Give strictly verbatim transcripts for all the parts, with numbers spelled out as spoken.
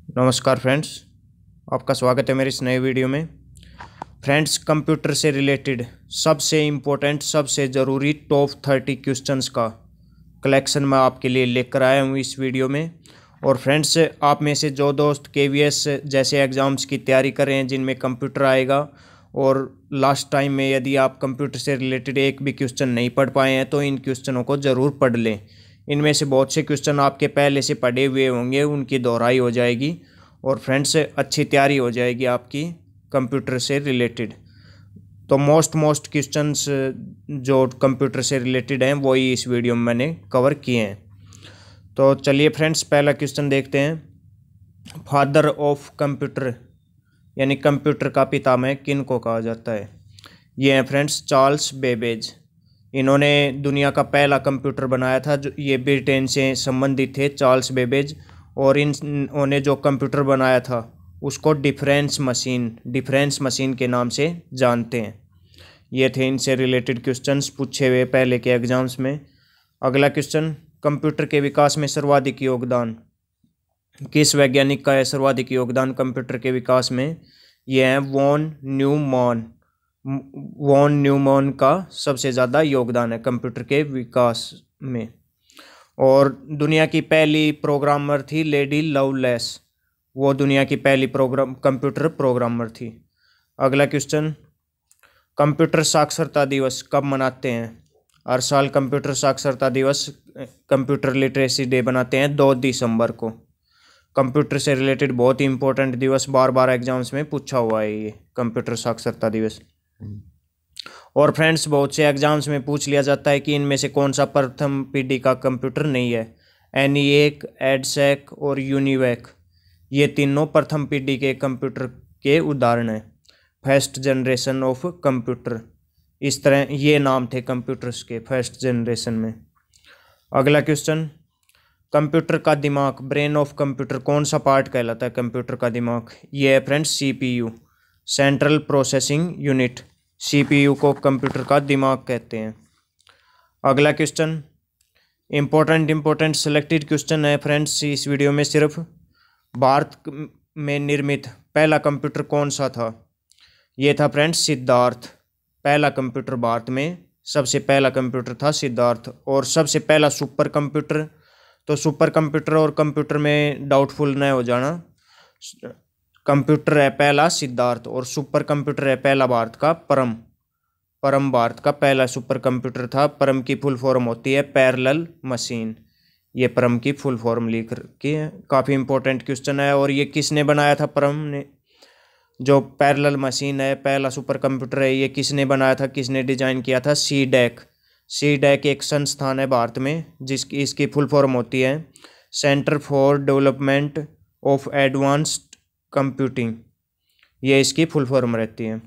नमस्कार फ्रेंड्स, आपका स्वागत है मेरे इस नए वीडियो में। फ्रेंड्स, कंप्यूटर से रिलेटेड सबसे इम्पोर्टेंट, सबसे ज़रूरी टॉप थर्टी क्वेश्चंस का कलेक्शन मैं आपके लिए लेकर आया हूँ इस वीडियो में। और फ्रेंड्स, आप में से जो दोस्त केवीएस जैसे एग्ज़ाम्स की तैयारी कर रहे हैं जिनमें कंप्यूटर आएगा, और लास्ट टाइम में यदि आप कंप्यूटर से रिलेटेड एक भी क्वेश्चन नहीं पढ़ पाए हैं तो इन क्वेश्चनों को ज़रूर पढ़ लें। इनमें से बहुत से क्वेश्चन आपके पहले से पढ़े हुए होंगे, उनकी दोहराई हो जाएगी और फ्रेंड्स अच्छी तैयारी हो जाएगी आपकी कंप्यूटर से रिलेटेड। तो मोस्ट मोस्ट क्वेश्चंस जो कंप्यूटर से रिलेटेड हैं वही इस वीडियो में मैंने कवर किए हैं। तो चलिए फ्रेंड्स, पहला क्वेश्चन देखते हैं। फादर ऑफ कंप्यूटर यानी कंप्यूटर का पितामह किन को कहा जाता है? ये हैं फ्रेंड्स चार्ल्स बेबेज। इन्होंने दुनिया का पहला कंप्यूटर बनाया था। जो ये ब्रिटेन से संबंधित थे, चार्ल्स बेबेज। और इन्होंने जो कंप्यूटर बनाया था उसको डिफरेंस मशीन डिफरेंस मशीन के नाम से जानते हैं। ये थे इनसे रिलेटेड क्वेश्चंस पूछे हुए पहले के एग्जाम्स में। अगला क्वेश्चन, कंप्यूटर के विकास में सर्वाधिक योगदान किस वैज्ञानिक का है? सर्वाधिक योगदान कंप्यूटर के विकास में ये है वॉन न्यूमैन। वॉन न्यूमैन का सबसे ज़्यादा योगदान है कंप्यूटर के विकास में। और दुनिया की पहली प्रोग्रामर थी लेडी लवलेस। वो दुनिया की पहली प्रोग्राम कंप्यूटर प्रोग्रामर थी। अगला क्वेश्चन, कंप्यूटर साक्षरता दिवस कब मनाते हैं? हर साल कंप्यूटर साक्षरता दिवस, कंप्यूटर लिटरेसी डे बनाते हैं दो दिसंबर को। कंप्यूटर से रिलेटेड बहुत ही इंपॉर्टेंट दिवस, बार बार एग्जाम्स में पूछा हुआ है ये कंप्यूटर साक्षरता दिवस। और फ्रेंड्स, बहुत से एग्जाम्स में पूछ लिया जाता है कि इनमें से कौन सा प्रथम पीढ़ी का कंप्यूटर नहीं है। एनिएक, एडसेक और यूनिवैक, ये तीनों प्रथम पीढ़ी के कंप्यूटर के उदाहरण हैं। फर्स्ट जनरेशन ऑफ कंप्यूटर, इस तरह ये नाम थे कंप्यूटर्स के फर्स्ट जनरेशन में। अगला क्वेश्चन, कंप्यूटर का दिमाग, ब्रेन ऑफ कंप्यूटर, कौन सा पार्ट कहलाता है कंप्यूटर का दिमाग? ये है friends CPU, central processing unit. CPU को कंप्यूटर का दिमाग कहते हैं। अगला question, important important selected question है फ्रेंड्स इस वीडियो में सिर्फ। भारत में निर्मित पहला कंप्यूटर कौन सा था? ये था फ्रेंड्स सिद्धार्थ। पहला कंप्यूटर भारत में सबसे पहला कंप्यूटर था सिद्धार्थ। और सबसे पहला सुपर कंप्यूटर, तो सुपर कंप्यूटर और कंप्यूटर में डाउटफुल न हो जाना। कंप्यूटर है पहला सिद्धार्थ और सुपर कंप्यूटर है पहला भारत का परम। परम भारत का पहला सुपर कंप्यूटर था। परम की फुल फॉर्म होती है पैरेलल मशीन। ये परम की फुल फॉर्म लिख रखी है। काफ़ी इंपॉर्टेंट क्वेश्चन है। और ये किसने बनाया था? परम ने। जो पैरेलल मशीन है, पहला सुपर कंप्यूटर है, ये किसने बनाया था, किसने डिजाइन किया था? C DAC. सी डैक एक संस्थान है भारत में जिसकी इसकी फुल फॉर्म होती है centre for development of advanced computing. ये इसकी फुल फॉर्म रहती है।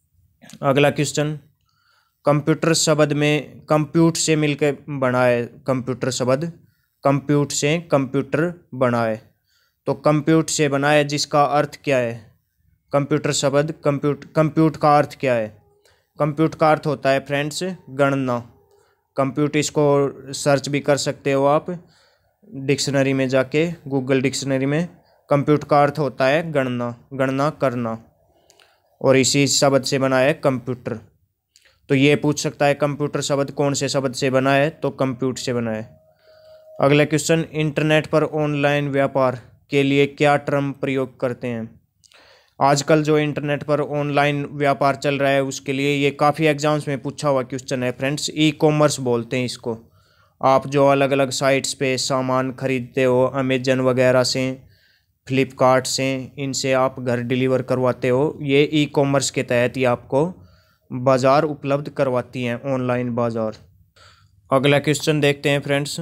अगला क्वेश्चन, कंप्यूटर शब्द में कंप्यूट से मिलकर बना है कंप्यूटर शब्द। कंप्यूट से कंप्यूटर बना है, तो कंप्यूट से बना है जिसका अर्थ क्या है? कंप्यूटर शब्द कंप्यूट कंप्यूट का अर्थ क्या है? कंप्यूट का अर्थ होता है फ्रेंड्स गणना। कंप्यूट, इसको सर्च भी कर सकते हो आप डिक्शनरी में जाके, गूगल डिक्शनरी में। कंप्यूट का अर्थ होता है गणना, गणना करना। और इसी शब्द से बना है कंप्यूटर। तो ये पूछ सकता है कंप्यूटर शब्द कौन से शब्द से बना है, तो कंप्यूट से बना है। अगला क्वेश्चन, इंटरनेट पर ऑनलाइन व्यापार के लिए क्या टर्म प्रयोग करते हैं? आजकल जो इंटरनेट पर ऑनलाइन व्यापार चल रहा है उसके लिए ये काफ़ी एग्जाम्स में पूछा हुआ क्वेश्चन है फ्रेंड्स। ई कॉमर्स बोलते हैं इसको। आप जो अलग अलग साइट्स पे सामान खरीदते हो, अमेजन वगैरह से, फ्लिपकार्ट से, इनसे आप घर डिलीवर करवाते हो, ये ई कॉमर्स के तहत ही आपको बाज़ार उपलब्ध करवाती हैं, ऑनलाइन बाज़ार। अगला क्वेश्चन देखते हैं फ्रेंड्स,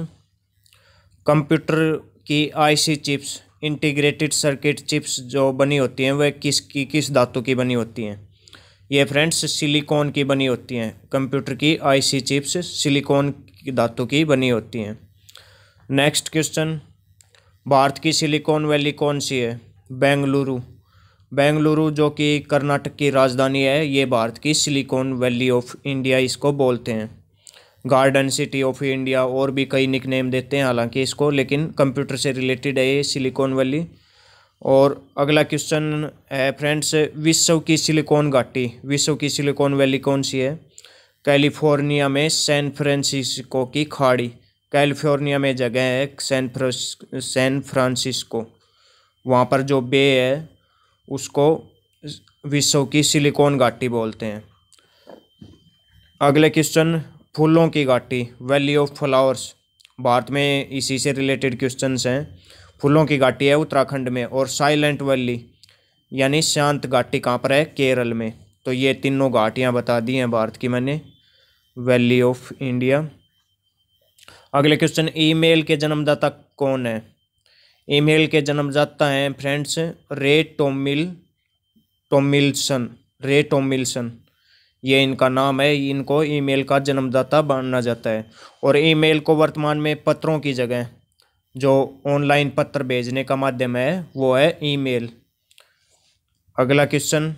कंप्यूटर की IC chips, integrated circuit chips जो बनी होती हैं वह किस की किस धातु की बनी होती हैं? ये फ्रेंड्स सिलिकॉन की बनी होती हैं। कंप्यूटर की आईसी चिप्स सिलिकॉन की धातु की बनी होती हैं। नेक्स्ट क्वेश्चन, भारत की सिलिकॉन वैली कौन सी है? बेंगलुरु। बेंगलुरु जो कि कर्नाटक की राजधानी है, ये भारत की सिलिकॉन वैली ऑफ इंडिया इसको बोलते हैं। गार्डन सिटी ऑफ इंडिया और भी कई निकनेम देते हैं हालांकि इसको, लेकिन कंप्यूटर से रिलेटेड है ये सिलिकॉन वैली। और अगला क्वेश्चन है फ्रेंड्स, विश्व की सिलिकॉन घाटी, विश्व की सिलिकॉन वैली कौन सी है? कैलिफोर्निया में सैन फ्रांसिस्को की खाड़ी, कैलिफोर्निया में जगह है सैन सैन फ्रांसिस्को, वहाँ पर जो बे है उसको विश्व की सिलिकॉन घाटी बोलते हैं। अगले क्वेश्चन, फूलों की घाटी, वैली ऑफ फ्लावर्स, भारत में इसी से रिलेटेड क्वेश्चंस हैं। फूलों की घाटी है उत्तराखंड में, और साइलेंट वैली यानी शांत घाटी कहाँ पर है? केरल में। तो ये तीनों घाटियाँ बता दी हैं भारत की मैंने, वैली ऑफ इंडिया। अगले क्वेश्चन, ईमेल के जन्मदाता कौन है? ईमेल के जन्मदाता हैं फ्रेंड्स रे टॉमिल टॉमिल्सन रे टॉमिल्सन, ये इनका नाम है। इनको ईमेल का जन्मदाता माना जाता है। और ईमेल को वर्तमान में पत्रों की जगह जो ऑनलाइन पत्र भेजने का माध्यम है वो है ईमेल। अगला क्वेश्चन,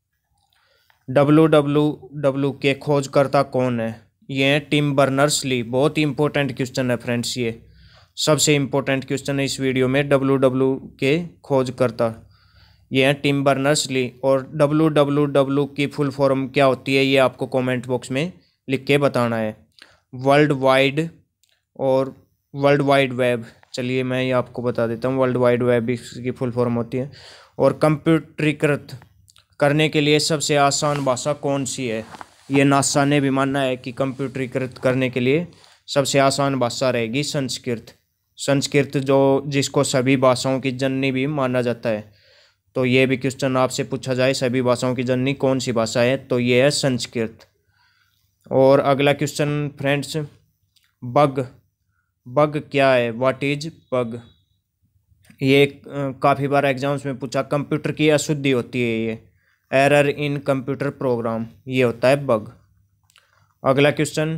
डब्ल्यू डब्ल्यू डब्ल्यू के खोजकर्ता कौन है? ये हैं टिम बर्नर्स ली। बहुत ही इंपॉर्टेंट क्वेश्चन है फ्रेंड्स, ये सबसे इंपॉर्टेंट क्वेश्चन है इस वीडियो में। डब्ल्यू डब्ल्यू के खोजकर्ता ये हैं टिम बर्नर्स ली। और डब्ल्यू डब्ल्यू डब्ल्यू की फुल फॉर्म क्या होती है ये आपको कमेंट बॉक्स में लिख के बताना है। वर्ल्ड वाइड और वर्ल्ड वाइड वेब, चलिए मैं ये आपको बता देता हूँ, वर्ल्ड वाइड वेब इसकी फुल फॉर्म होती है। और कंप्यूटरीकृत करने के लिए सबसे आसान भाषा कौन सी है? ये नासा ने भी माना है कि कंप्यूटरीकृत करने के लिए सबसे आसान भाषा रहेगी संस्कृत। संस्कृत जो जिसको सभी भाषाओं की जननी भी माना जाता है। तो ये भी क्वेश्चन आपसे पूछा जाए, सभी भाषाओं की जननी कौन सी भाषा है? तो ये है संस्कृत। और अगला क्वेश्चन फ्रेंड्स, बग, बग क्या है? What is bug? ये काफ़ी बार एग्जाम्स में पूछा, कंप्यूटर की अशुद्धि होती है ये, एरर इन कंप्यूटर प्रोग्राम, ये होता है बग। अगला क्वेश्चन,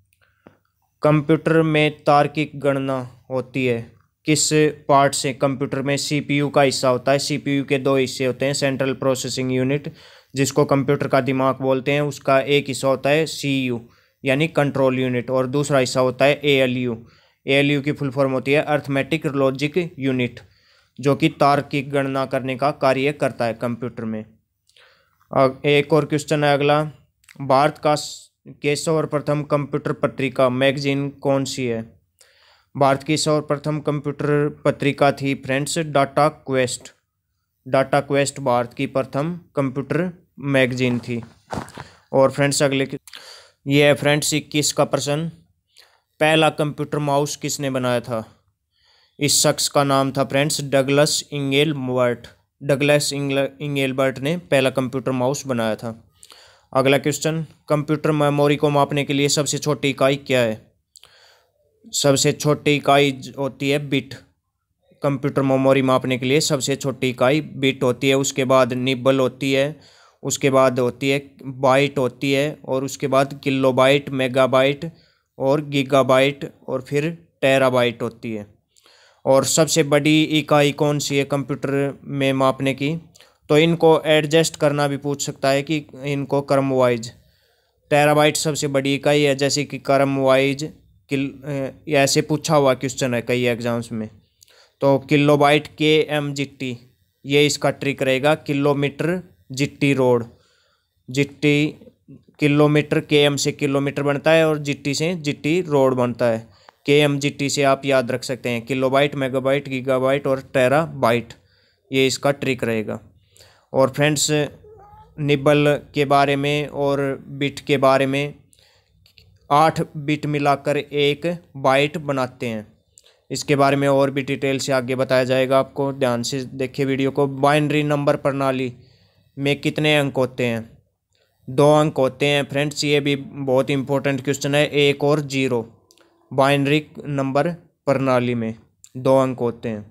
कंप्यूटर में तार्किक गणना होती है किस पार्ट से? कंप्यूटर में सीपीयू का हिस्सा होता है। सीपीयू के दो हिस्से होते हैं, सेंट्रल प्रोसेसिंग यूनिट जिसको कंप्यूटर का दिमाग बोलते हैं, उसका एक हिस्सा होता है सीयू यानी कंट्रोल यूनिट, और दूसरा हिस्सा होता है एएलयू। एएलयू की फुल फॉर्म होती है अर्थमेटिक लॉजिक यूनिट, जो कि तार्किक गणना करने का कार्य करता है कंप्यूटर में। एक और क्वेश्चन है अगला, भारत का के सर्वप्रथम कंप्यूटर पत्रिका मैगजीन कौन सी है? भारत की सर्वप्रथम कंप्यूटर पत्रिका थी friends data quest. Data quest Bharat की प्रथम कंप्यूटर मैगजीन थी। और फ्रेंड्स अगले ये है फ्रेंड्स इक्कीस का प्रश्न, पहला कंप्यूटर माउस किसने बनाया था? इस शख्स का नाम था friends Douglas Engelbart. Douglas Engelbart ने पहला कंप्यूटर माउस बनाया था। अगला क्वेश्चन, कंप्यूटर मेमोरी को मापने के लिए सबसे छोटी इकाई क्या है? सबसे छोटी इकाई होती है बिट। कंप्यूटर मेमोरी मापने के लिए सबसे छोटी इकाई बिट होती है। उसके बाद निबल होती है, उसके बाद होती है बाइट होती है, और उसके बाद किलोबाइट, मेगाबाइट और गीगाबाइट, और फिर टेराबाइट होती है। और सबसे बड़ी इकाई कौन सी है कंप्यूटर में मापने की? तो इनको एडजस्ट करना भी पूछ सकता है कि इनको क्रम वाइज। टेराबाइट सबसे बड़ी इकाई है, जैसे कि क्रम वाइज किल ऐसे पूछा हुआ क्वेश्चन है कई एग्जाम्स में। तो किलोबाइट के एम जिट्टी, ये इसका ट्रिक रहेगा। किलोमीटर जिट्टी रोड, जिट्टी किलोमीटर के एम से किलोमीटर बनता है और जिट्टी से जिट्टी रोड बनता है। के एम जिट्टी से आप याद रख सकते हैं किलोबाइट, मेगाबाइट, गीगाबाइट और टेराबाइट, ये इसका ट्रिक रहेगा। और फ्रेंड्स निबल के बारे में और बिट के बारे में, आठ बिट मिलाकर एक बाइट बनाते हैं। इसके बारे में और भी डिटेल से आगे बताया जाएगा आपको, ध्यान से देखिए वीडियो को। बाइनरी नंबर प्रणाली में कितने अंक होते हैं? दो अंक होते हैं फ्रेंड्स, ये भी बहुत इंपॉर्टेंट क्वेश्चन है, एक और जीरो। बाइनरी नंबर प्रणाली में दो अंक होते हैं।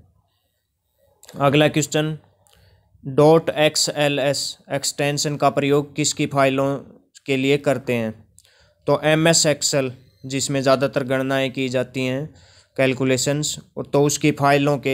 अगला question, dot X L S extension का प्रयोग किसकी फाइलों के लिए करते हैं? तो एम एस एक्सेल जिसमें ज़्यादातर गणनाएं की जाती हैं, कैलकुलेशंस, तो उसकी फाइलों के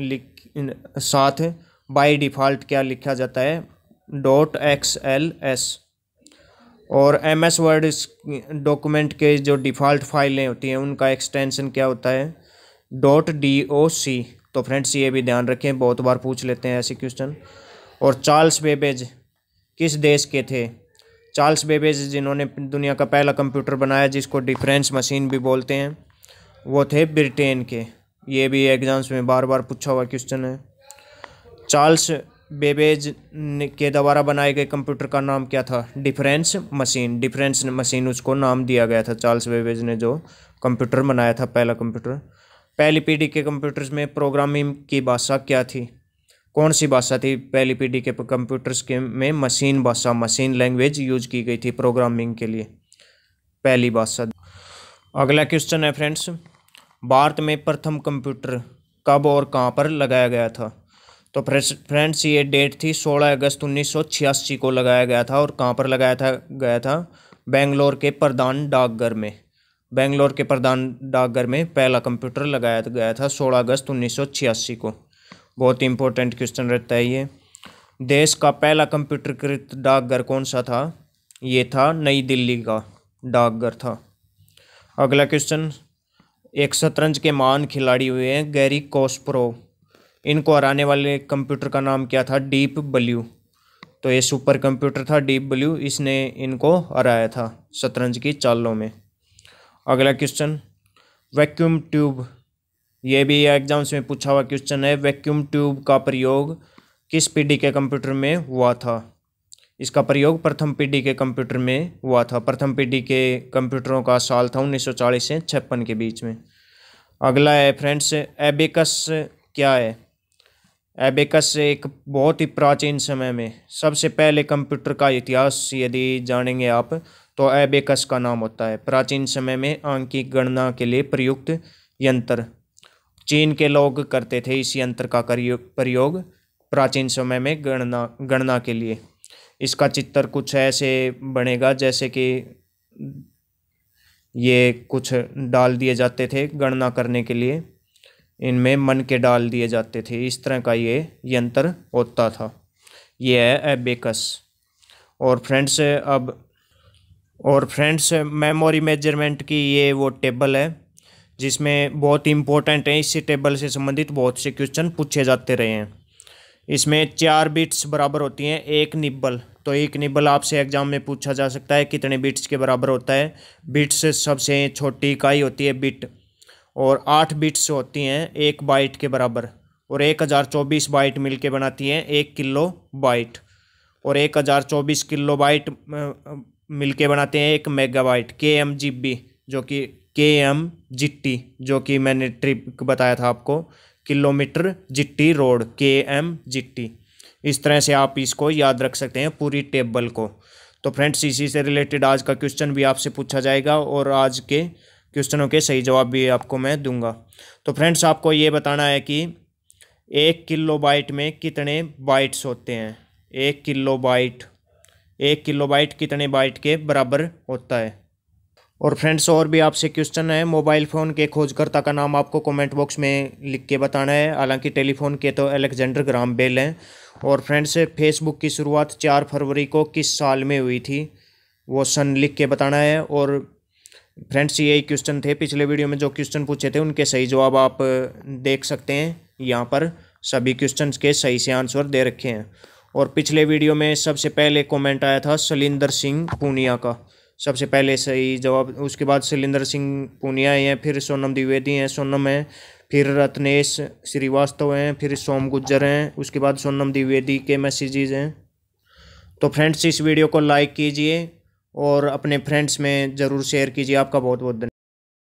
साथ बाय डिफ़ॉल्ट क्या लिखा जाता है? Dot X L S. और एम एस वर्ड डॉक्यूमेंट के जो डिफ़ॉल्ट फाइलें होती हैं उनका एक्सटेंशन क्या होता है? Dot D O C. तो फ्रेंड्स ये भी ध्यान रखें, बहुत बार पूछ लेते हैं ऐसे क्वेश्चन। और चार्ल्स बेबेज किस देश के थे? चार्ल्स बेबेज जिन्होंने दुनिया का पहला कंप्यूटर बनाया जिसको डिफरेंस मशीन भी बोलते हैं, वो थे ब्रिटेन के। ये भी एग्जाम्स में बार बार पूछा हुआ क्वेश्चन है। चार्ल्स बेबेज के द्वारा बनाए गए कंप्यूटर का नाम क्या था? Difference machine. डिफरेंस मशीन उसको नाम दिया गया था, चार्ल्स बेबेज ने जो कंप्यूटर बनाया था, पहला कंप्यूटर। पहली पीढ़ी के कंप्यूटर्स में प्रोग्रामिंग की भाषा क्या थी? कौन सी भाषा थी पहली पीढ़ी के कंप्यूटर्स के में? मशीन भाषा, मशीन लैंग्वेज यूज की गई थी प्रोग्रामिंग के लिए, पहली भाषा। अगला क्वेश्चन है फ्रेंड्स, भारत में प्रथम कंप्यूटर कब और कहाँ पर लगाया गया था? तो फ्रेंड्स ये डेट थी सोलह अगस्त उन्नीस सौ छियासी को लगाया गया था। और कहाँ पर लगाया था गया था? बेंगलोर के प्रधान डाकघर में। बेंगलोर के प्रधान डाकघर में पहला कंप्यूटर लगाया गया था सोलह अगस्त उन्नीस सौ छियासी को। बहुत इंपॉर्टेंट क्वेश्चन रहता है ये। देश का पहला कंप्यूटरीकृत डाकघर कौन सा था? ये था नई दिल्ली का डाकघर था। अगला क्वेश्चन, एक शतरंज के महान खिलाड़ी हुए हैं गैरी कोस्परोव, इनको हराने वाले कंप्यूटर का नाम क्या था? Deep blue. तो ये सुपर कंप्यूटर था डीप ब्लू, इसने इनको हराया था शतरंज की चालों में। अगला क्वेश्चन, वैक्यूम ट्यूब, ये भी एग्जाम्स में पूछा हुआ क्वेश्चन है। वैक्यूम ट्यूब का प्रयोग किस पीढ़ी के कंप्यूटर में हुआ था? इसका प्रयोग प्रथम पीढ़ी के कंप्यूटर में हुआ था। प्रथम पीढ़ी के कंप्यूटरों का साल था उन्नीस सौ चालीस से छप्पन के बीच में। अगला है फ्रेंड्स, एबेकस क्या है? एबेकस एक बहुत ही प्राचीन समय में सबसे पहले कंप्यूटर का इतिहास यदि जानेंगे आप तो एबेकस का नाम होता है। प्राचीन समय में आंकिक गणना के लिए प्रयुक्त यंत्र। चीन के लोग करते थे इस यंत्र का प्रयोग प्राचीन समय में गणना गणना के लिए। इसका चित्र कुछ ऐसे बनेगा जैसे कि ये कुछ डाल दिए जाते थे गणना करने के लिए, इनमें मन के डाल दिए जाते थे, इस तरह का ये यंत्र होता था। ये है एबेकस। और फ्रेंड्स अब और फ्रेंड्स मेमोरी मेजरमेंट की ये वो टेबल है जिसमें बहुत इंपॉर्टेंट है, इसी टेबल से संबंधित बहुत से क्वेश्चन पूछे जाते रहे हैं। इसमें चार बिट्स बराबर होती हैं एक निब्बल। तो एक निब्बल आपसे एग्जाम में पूछा जा सकता है कितने बिट्स के बराबर होता है। बिट्स सबसे छोटी इकाई होती है बिट, और आठ बिट्स होती हैं एक बाइट के बराबर, और एक हज़ार चौबीस बाइट मिलके बनाती हैं एक किलो बाइट, और एक हज़ार चौबीस किलो बाइट मिलके बनाते हैं एक मेगाबाइट। के एम जी बी जो कि के एम जिट्टी जो कि मैंने ट्रिप बताया था आपको, किलोमीटर जिट्टी रोड, के एम जिट्टी। इस तरह से आप इसको याद रख सकते हैं पूरी टेबल को। तो फ्रेंड्स इसी से रिलेटेड आज का क्वेश्चन भी आपसे पूछा जाएगा और आज के क्वेश्चनों के सही जवाब भी आपको मैं दूंगा। तो फ्रेंड्स आपको ये बताना है कि एक किलो बाइट में कितने बाइट्स होते हैं। एक किलो बाइट एक किलो बाइट कितने बाइट के बराबर होता है। और फ्रेंड्स और भी आपसे क्वेश्चन है। मोबाइल फ़ोन के खोजकर्ता का नाम आपको कमेंट बॉक्स में लिख के बताना है। हालांकि टेलीफोन के तो अलेक्जेंडर ग्राहम बेल हैं। और फ्रेंड्स फेसबुक की शुरुआत चार फरवरी को किस साल में हुई थी, वो सन लिख के बताना है। और फ्रेंड्स यही क्वेश्चन थे, पिछले वीडियो में जो क्वेश्चन पूछे थे उनके सही जवाब आप देख सकते हैं। यहाँ पर सभी क्वेश्चन के सही से आंसर दे रखे हैं। और पिछले वीडियो में सबसे पहले कमेंट आया था शैलेंद्र सिंह पूनिया का, सबसे पहले सही जवाब। उसके बाद शैलेंद्र सिंह पूनिया हैं, फिर सोनम द्विवेदी हैं, सोनम है, फिर रत्नेश श्रीवास्तव हैं, फिर सोम गुज्जर हैं, उसके बाद सोनम द्विवेदी के मैसेजेस हैं। तो फ्रेंड्स इस वीडियो को लाइक कीजिए और अपने फ्रेंड्स में ज़रूर शेयर कीजिए। आपका बहुत बहुत धन्यवाद।